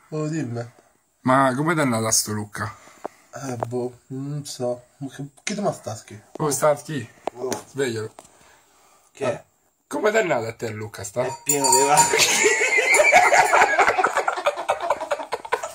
Oh, dimmi. Ma come ti è andata sto Luca? Boh, non so. Chi ti mastaschi? Oh, sta chi? Oh, Sveglialo. che è? Come ti è andata a te Luca sta? È pieno di vacche.